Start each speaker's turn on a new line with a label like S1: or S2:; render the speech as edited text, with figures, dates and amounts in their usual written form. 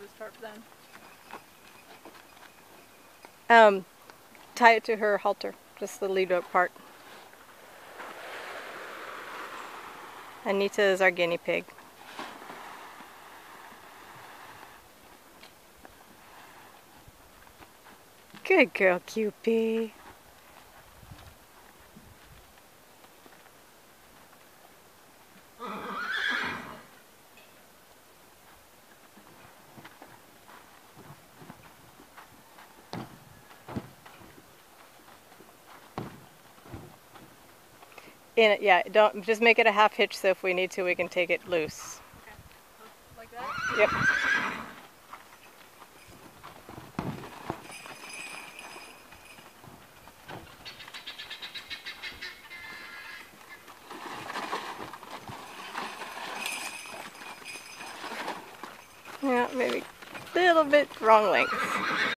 S1: this tarp then?
S2: Tie it to her halter, just the lead rope part. Anita is our guinea pig. Good girl, Cupie. Yeah, don't just make it a half hitch so if we need to we can take it loose.
S1: Okay. Like that?
S2: Yep. Yeah, maybe a little bit wrong length.